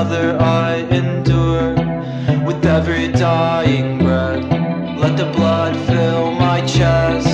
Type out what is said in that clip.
another I endure. With every dying breath, let the blood fill my chest.